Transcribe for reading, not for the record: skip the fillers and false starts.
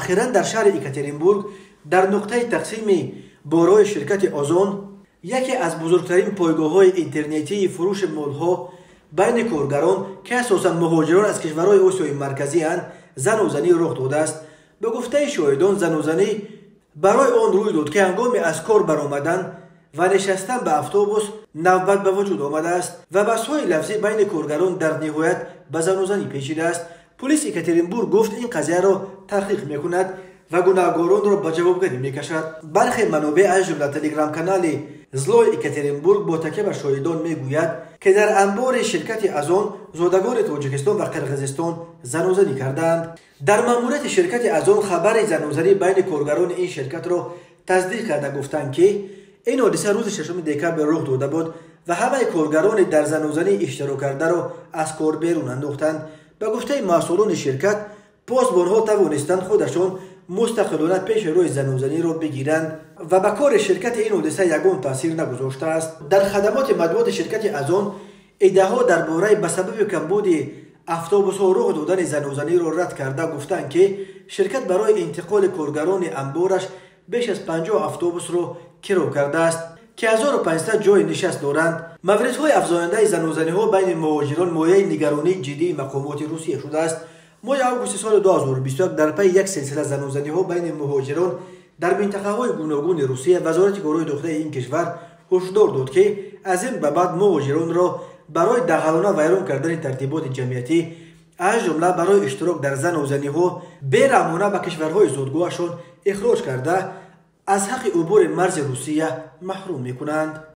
اخیراً در شهر یکاترینبورگ در نقطه تقسیم بارای شرکت آزون، یکی از بزرگترین پایگاه‌های اینترنتی فروش مال‌ها بین کارگران که اساساً مهاجران از کشورهای آسیای مرکزی اند، زن و زنی رخ داده است. به گفته شاهدان، زن و زنی برای آن روی داد که هنگام از کار برآمدن و نشستن به اتوبوس نوبت به وجود آمده است و بحث‌های لفظی بین کارگران در نهایت به زن و زنی پیچیده است. پلیس یکاترینبورگ گفت این قضیه را تحقیق می‌کند و گناهکاران را به جوابگری می‌کشد. برخی منابع از جمله تلگرام کانال زلای یکاترینبورگ با تکیه بر شاهدان میگوید که در انبار شرکت ازون زادگان تاجیکستان و قرقیزستان زن و زنی کردند. در ماموریت شرکت ازون خبر زن و زنی بین کارگران این شرکت را تصدیق کرده گفتند که این حادثه روز 6 دکمبر رخ داده بود و همه کارگران در زن و زنی اشتراک کرده را از کار بیرون انداختند. به گفته مسئولان شرکت، پاسبان‌ها توانستند خودشان مستقلانه پیش روی زن و زنی را بگیرند و به کار شرکت این حادثه یگان تاثیر نگذاشته است. در خدمات مطبوعات شرکت ازون ادعاها درباره به سبب کمبود اتوبوس‌ها رخ دادن زن و زنی را رد کرده گفتند که شرکت برای انتقال کارگران انبارش بیش از 50 اتوبوس را کرایه کرده است که 1500 جای نشست دارند. موردهای افزاینده زن و زنی‌ها بین مهاجران مایه نگرانی جدی مقامات روسیه شده است. ماه آگوست سال 2021 در پی یک سلسله زن و زنی‌ها بین مهاجران در منطقه‌های گوناگون روسیه، وزارت کارهای داخلی این کشور هشدار داد که از این به بعد مهاجران را برای دغلانه ویران کردن ترتیبات جمعیتی از جمله برای اشتراک در زن و زنی‌ها بیرحمانه به کشورهای زادگاهشان اخراج کرده از حق عبور مرز روسیه محروم می‌کنند.